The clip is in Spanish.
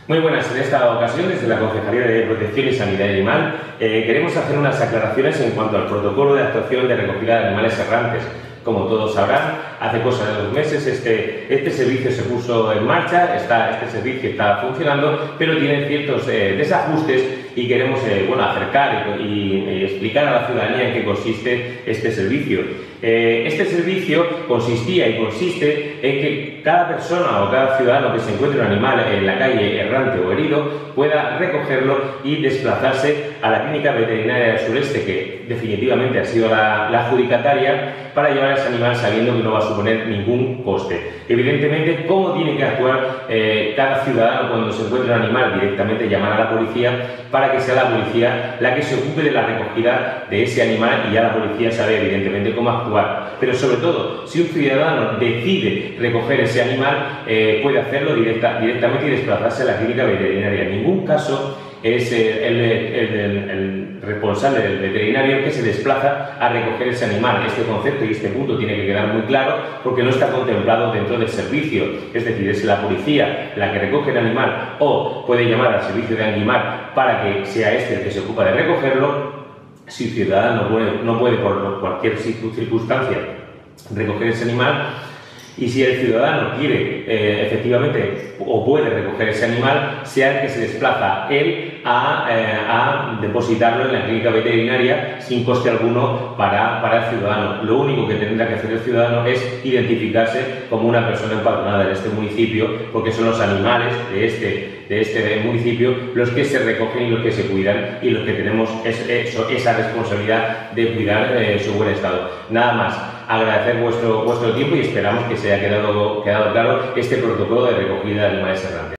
Muy buenas, en esta ocasión desde la Concejalía de Protección y Sanidad Animal queremos hacer unas aclaraciones en cuanto al protocolo de actuación de recogida de animales errantes. Como todos sabrán, hace cosa de 2 meses este servicio se puso en marcha, este servicio está funcionando, pero tiene ciertos desajustes y queremos acercar y explicar a la ciudadanía en qué consiste este servicio. Este servicio consistía y consiste en que cada persona o cada ciudadano que se encuentre un animal en la calle errante o herido pueda recogerlo y desplazarse a la clínica veterinaria del sureste, que definitivamente ha sido la adjudicataria, para llevar a ese animal sabiendo que no va a suponer ningún coste. Evidentemente, ¿cómo tiene que actuar cada ciudadano cuando se encuentra un animal? Directamente llamar a la policía para que sea la policía la que se ocupe de la recogida de ese animal, y ya la policía sabe evidentemente cómo actuar. Pero sobre todo, si un ciudadano decide recoger ese animal, puede hacerlo directamente y desplazarse a la clínica veterinaria. En ningún caso es el responsable del veterinario el que se desplaza a recoger ese animal. Este concepto y este punto tiene que quedar muy claro porque no está contemplado dentro del servicio. Es decir, es la policía la que recoge el animal, o puede llamar al servicio de Anguimar para que sea este el que se ocupa de recogerlo. Si el ciudadano no puede por cualquier circunstancia recoger ese animal, y si el ciudadano quiere efectivamente o puede recoger ese animal, sea el que se desplaza él a depositarlo en la clínica veterinaria sin coste alguno para el ciudadano. Lo único que tendrá que hacer el ciudadano es identificarse como una persona empadronada en este municipio, porque son los animales de este municipio los que se recogen y los que se cuidan, y los que tenemos esa responsabilidad de cuidar su buen estado. Nada más, agradecer vuestro tiempo y esperamos que se haya quedado claro este protocolo de recogida de animales errantes.